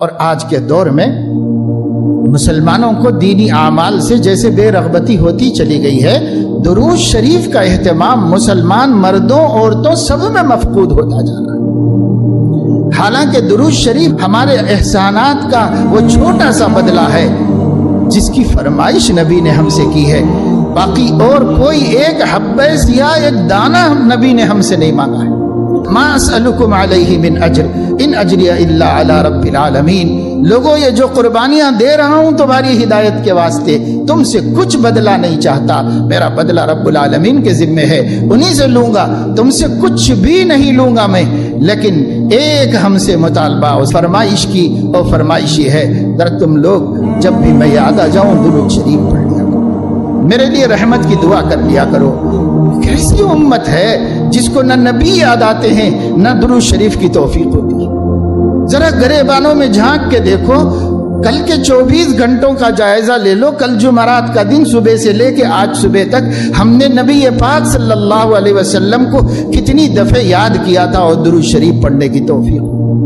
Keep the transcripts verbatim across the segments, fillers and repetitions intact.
اور آج کے دور میں مسلمانوں کو دینی اعمال سے جیسے بے رغبتی ہوتی چلی گئی ہے، درود شریف کا اہتمام مسلمان مردوں عورتوں سب میں مفقود ہوتا جا رہا ہے۔ حالانکہ درود شریف ہمارے احسانات کا وہ چھوٹا سا بدلہ ہے جس کی فرمائش نبی نے ہم سے کی ہے، باقی اور کوئی ایک حبہ سیاہ ایک دانہ نبی نے ہم سے نہیں مانگا ہے۔ ما اسألکم علیہ من اجر ان اجری الا علی رب العالمین، لوگوں یہ جو قربانیاں دے رہا ہوں تمہاری ہدایت کے واسطے، تم سے کچھ بدلہ نہیں چاہتا، میرا بدلہ رب العالمین کے ذمہ ہے، انہی سے لوں گا، تم سے کچھ بھی نہیں لوں گا میں۔ لیکن ایک ہم سے مطالبہ اور فرمائش کی، اور فرمائش یہ ہے در تم لوگ جب بھی میں یاد آ جاؤں درود شریف پڑھ لیا کرو، میرے لیے رحمت کی دعا کر لیا کرو۔ کیسی امت ہے جس کو نہ نبی یاد آتے ہیں نہ درود شریف کی توفیق ہوتی ہے؟ ذرا گریبانوں میں جھانک کے دیکھو، کل کے چوبیس گھنٹوں کا جائزہ لے لو، کل جمعرات کا دن صبح سے لے کے آج صبح تک ہم نے نبی پاک صلی اللہ علیہ وسلم کو کتنی دفعہ یاد کیا تھا اور درود شریف پڑھنے کی توفیق،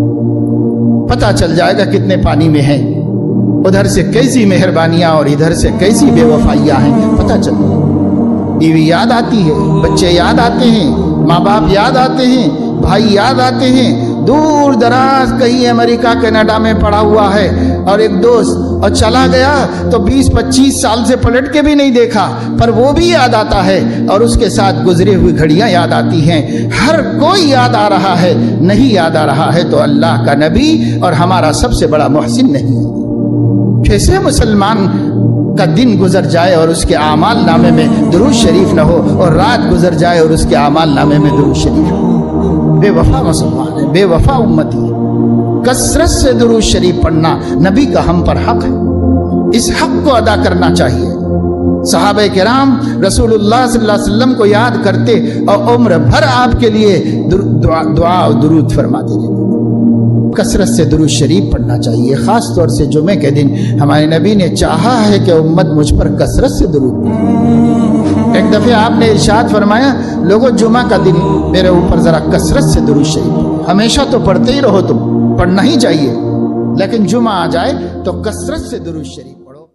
پتہ چل جائے گا کتنے پانی میں ہیں، ادھر سے کیسی مہربانیاں اور ادھر سے کیسی بے وفائیاں ہیں، پتہ چل جائے گا۔ بیوی یاد آتی ہے، بچے یاد آتے ہیں، ماں باپ یاد آتے ہیں، بھائی یاد آتے ہیں، دور دراز کہیں امریکہ کینیڈا میں پڑا ہوا ہے اور ایک دوست اور چلا گیا تو بیس پچیس سال سے پلٹ کے بھی نہیں دیکھا، پر وہ بھی یاد آتا ہے اور اس کے ساتھ گزری ہوئی گھڑیاں یاد آتی ہیں۔ ہر کوئی یاد آ رہا ہے، نہیں یاد آ رہا ہے تو اللہ کا نبی اور ہمارا سب سے بڑا محسن نہیں ہے۔ کیسے مسلمان کا دن گزر جائے اور اس کے اعمال نامے میں درود شریف نہ ہو، اور رات گزر جائے اور اس کے اعمال نامے میں درود شریف ہو؟ بے وفا مسلمان ہے، بے وفا امتی ہے۔ کثرت سے درود شریف پڑھنا نبی کا ہم پر حق ہے، اس حق کو ادا کرنا چاہیے۔ صحابہ کرام رسول اللہ صلی اللہ علیہ وسلم کو یاد کرتے اور عمر بھر آپ کے لیے دعا, دعا اور درود فرماتے رہتے۔ کثرت سے درود شریف پڑھنا چاہیے، خاص طور سے جمعے کے دن ہمارے نبی نے چاہا ہے کہ امت مجھ پر کثرت سے درود پڑھے۔ ایک دفعہ آپ نے ارشاد فرمایا، لوگوں جمعہ کا دن میرے اوپر ذرا کثرت سے درود شریف، ہمیشہ تو پڑھتے ہی رہو، تم پڑھنا ہی چاہیے، لیکن جمعہ آ جائے تو کثرت سے درود شریف